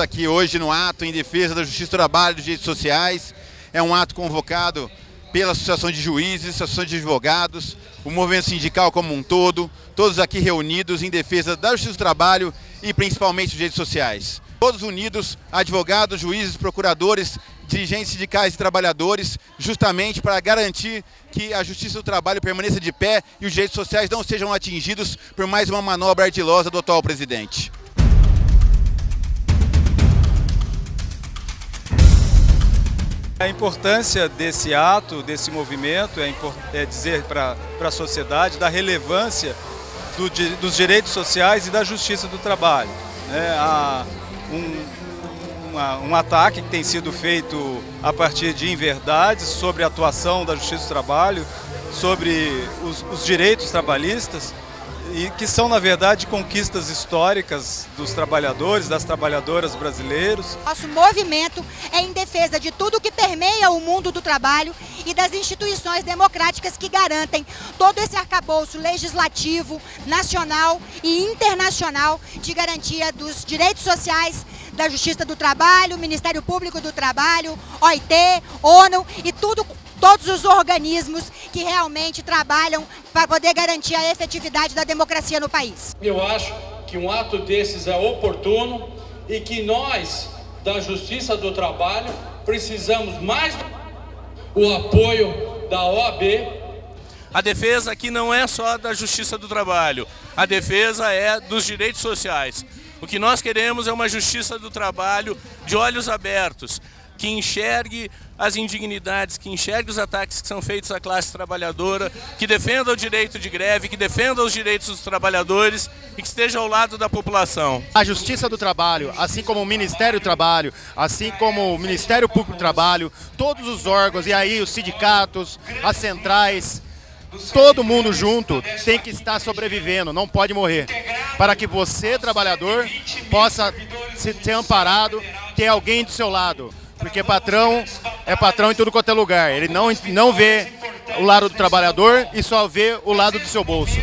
aqui hoje no ato em defesa da Justiça do Trabalho e dos Direitos Sociais. É um ato convocado pela Associação de Juízes, Associação de Advogados, o movimento sindical como um todo, todos aqui reunidos em defesa da Justiça do Trabalho e principalmente dos direitos sociais. Todos unidos, advogados, juízes, procuradores, dirigentes sindicais e trabalhadores, justamente para garantir que a Justiça do Trabalho permaneça de pé e os direitos sociais não sejam atingidos por mais uma manobra ardilosa do atual presidente. A importância desse ato, desse movimento, é dizer para a sociedade da relevância dos direitos sociais e da justiça do trabalho. Há um ataque que tem sido feito a partir de inverdades sobre a atuação da justiça do trabalho, sobre os direitos trabalhistas, e que são, na verdade, conquistas históricas dos trabalhadores, das trabalhadoras brasileiros. Nosso movimento é em defesa de tudo que permeia o mundo do trabalho e das instituições democráticas que garantem todo esse arcabouço legislativo, nacional e internacional de garantia dos direitos sociais, da Justiça do Trabalho, Ministério Público do Trabalho, OIT, ONU e todos os organismos que realmente trabalham para poder garantir a efetividade da democracia no país. Eu acho que um ato desses é oportuno e que nós, da Justiça do Trabalho, precisamos mais do apoio da OAB. A defesa aqui não é só da Justiça do Trabalho, a defesa é dos direitos sociais. O que nós queremos é uma Justiça do Trabalho de olhos abertos, que enxergue as indignidades, que enxergue os ataques que são feitos à classe trabalhadora, que defenda o direito de greve, que defenda os direitos dos trabalhadores e que esteja ao lado da população. A Justiça do Trabalho, assim como o Ministério do Trabalho, assim como o Ministério Público do Trabalho, todos os órgãos, e aí os sindicatos, as centrais, todo mundo junto tem que estar sobrevivendo, não pode morrer, para que você, trabalhador, possa ser amparado, ter alguém do seu lado. Porque patrão é patrão em tudo quanto é lugar. Ele não vê o lado do trabalhador e só vê o lado do seu bolso.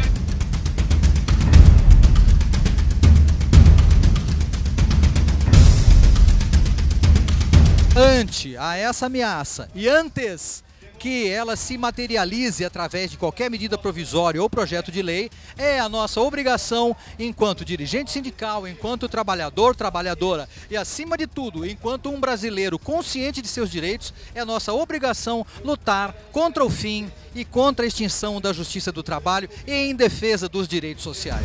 Ante a essa ameaça e antes que ela se materialize através de qualquer medida provisória ou projeto de lei, é a nossa obrigação enquanto dirigente sindical, enquanto trabalhador, trabalhadora e, acima de tudo, enquanto um brasileiro consciente de seus direitos, é a nossa obrigação lutar contra o fim e contra a extinção da justiça do trabalho e em defesa dos direitos sociais.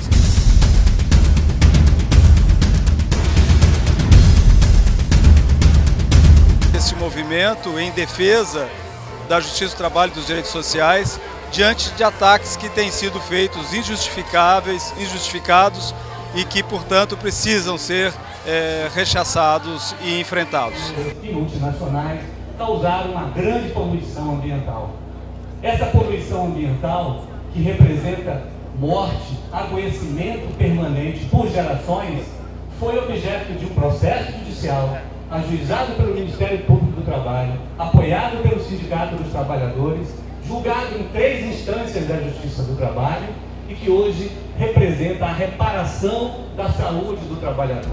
Esse movimento em defesa da Justiça do Trabalho e dos Direitos Sociais, diante de ataques que têm sido feitos injustificáveis, injustificados e que, portanto, precisam ser rechaçados e enfrentados. E multinacionais causaram uma grande poluição ambiental. Essa poluição ambiental, que representa morte, adoecimento permanente por gerações, foi objeto de um processo judicial ajuizado pelo Ministério Público do Trabalho, apoiado pelo Sindicato dos Trabalhadores, julgado em 3 instâncias da Justiça do Trabalho e que hoje representa a reparação da saúde do trabalhador.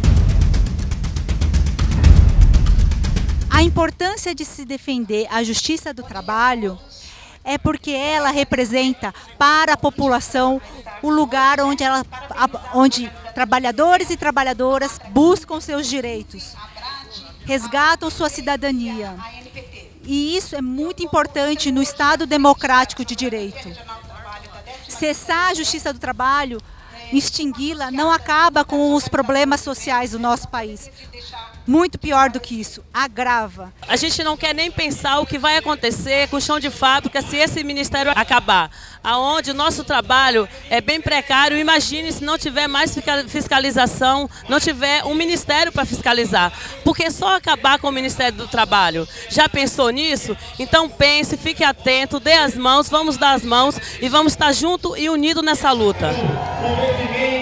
A importância de se defender a Justiça do Trabalho é porque ela representa para a população o lugar onde trabalhadores e trabalhadoras buscam seus direitos, resgatam sua cidadania. E isso é muito importante no Estado democrático de direito. Cessar a Justiça do Trabalho, extingui-la, não acaba com os problemas sociais do nosso país. Muito pior do que isso, agrava. A gente não quer nem pensar o que vai acontecer com o chão de fábrica se esse ministério acabar. Aonde o nosso trabalho é bem precário, imagine se não tiver mais fiscalização, não tiver um ministério para fiscalizar. Porque só acabar com o Ministério do Trabalho. Já pensou nisso? Então pense, fique atento, dê as mãos, vamos dar as mãos e vamos estar juntos e unidos nessa luta.